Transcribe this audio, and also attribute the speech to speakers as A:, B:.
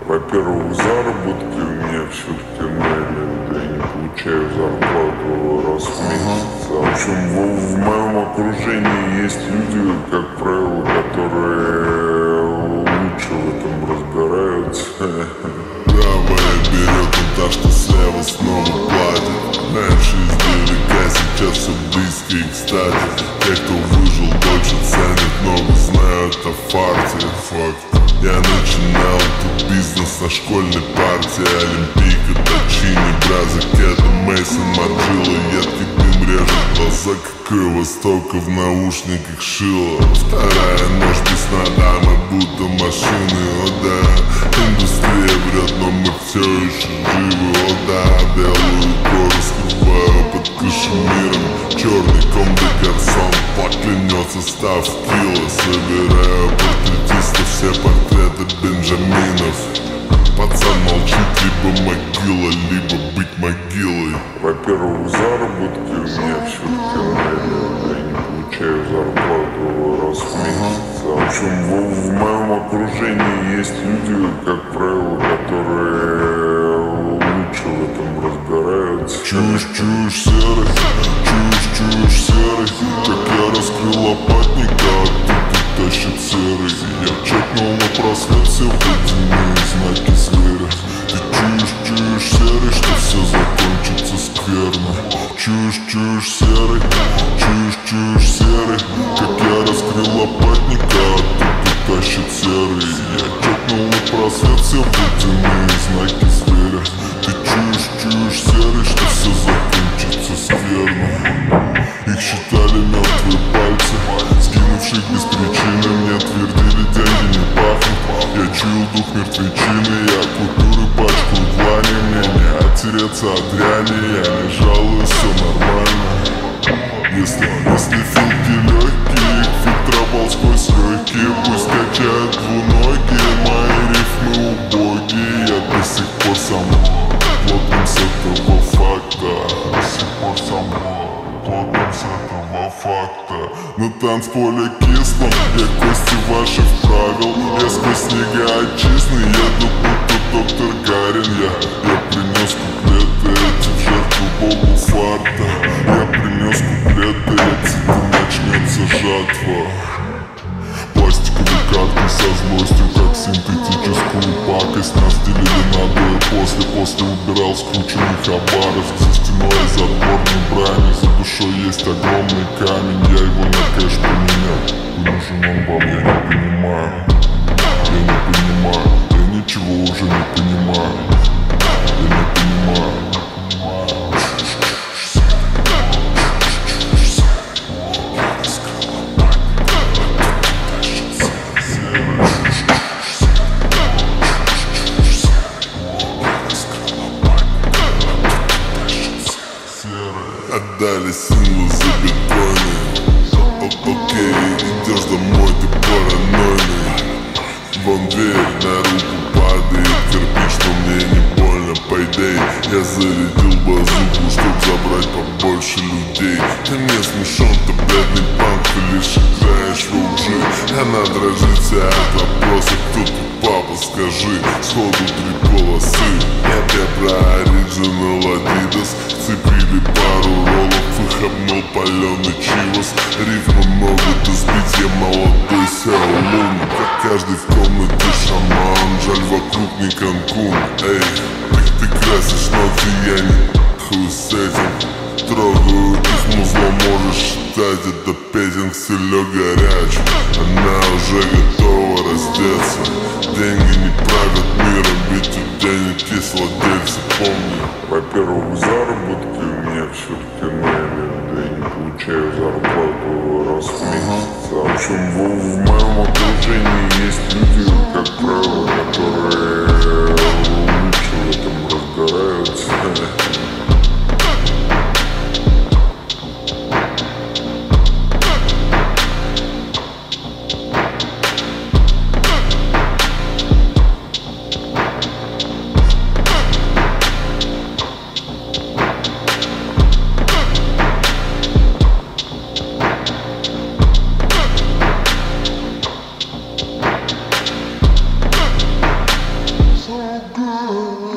A: Во-первых, заработки у меня все-таки я не получаю зарплату раз в месяц. В общем, в моем окружении есть люди, как правило, которые лучше в этом разбираются.
B: Правая берёт, та, что слева, снова платит. Раньше, издалека, сейчас все близко и кстати. Те, кто выжил, больше ценят, много знают, это фарте. Факты. Я начинал этот бизнес на школьной парте. Олимпийка, точини, браза, кеда, мейсон, марджила. Едкий дым режет глаза, какой востока в наушниках ШИЛО. Вторая ночь без сна, да, мы будто машины, о да. Индустрия врет, но мы все еще живы, о да. Белую гору скрываю под кашемиром. Черный ком де гарсон, поклянется став кило. Собираю портретистов, все портреты бенджаминов. Пацан молчит, либо могила, либо быть могилой.
A: Во-первых, заработки у меня все-таки я не получаю зарплату раз в месяц. В общем, в моем окружении есть люди, как правило, которые лучше в этом разбираются.
B: Чушь серый, чушь серый. Как я раскрыл лопатника, а тут тащит серый. Я чекнул на просвет все водяные знаки зверя. Ты чушь серый, что все закончится скверно. Чушь серый, чушь серый. Как я раскрыл лопатника, а тут тащит серый. Я чекнул на просвет все водяные знаки зверя. Ты чушь серый, что все закончится скверно. Их считали мертвые пальцы, скинувших без причины. Мне твердили, деньги не пахнут. Я чуял дух мертвечины. Я купюры пачку в длани. Мне не оттереться от дряни. Я не жалуюсь, все нормально. Если филки легкие, их фильтровал сквозь легкие. Пусть качают двуногие, мои рифмы убогие. Я до сих пор сам плотным с этого факта. До сих пор сам плотным с этого факта. На танцполе кислом я кости ваши вправил. Я сквозь снега отчизны еду, будто доктор Гарин. Я принес куплеты эти в жертву богу фарта. Я принес куплеты эти, начнется жатва. Пластиковые карты со злостью, как синтетическую пакость. Нас делили надвое после убирал скрученных обаров. За стеной затворной брани, за душой есть огромный камень. Я его на кэш поменял, и нужен он вам, я не понимаю. Я не понимаю, я ничего уже не понимаю. Я не понимаю. Отдали силу за биткоины. Окей, идешь домой, ты паранойный. Вон дверь, на руку падает кирпич, но мне не больно, по идее. Я зарядил базуку, чтоб забрать побольше людей. Ты не смешон, ты бледный панк, ты лишь играешь в лжи. Она дрожит вся от вопроса, кто ты, папа, скажи. Сходу 3 полосы. Я про оригинал Adidas. Цепили пару роллов, их обмыл паленый чивос. Рифма могут сбить, я молодой Сяолун. Как каждый в комнате шаман, жаль вокруг не Канкун. Эй, ты красишь ноты, я не хуй с этим. Трогаю их музло, можешь считать это петинг, стилё горяч. Она уже готова раздеться. Деньги не правят миром, ведь у денег есть владельцы, помни.
A: Во-первых, заработки у меня все-таки я не получаю зарплату раз в месяц. В общем, в моем окружении есть люди, как правило, которые лучше в этом разбираются.
B: много.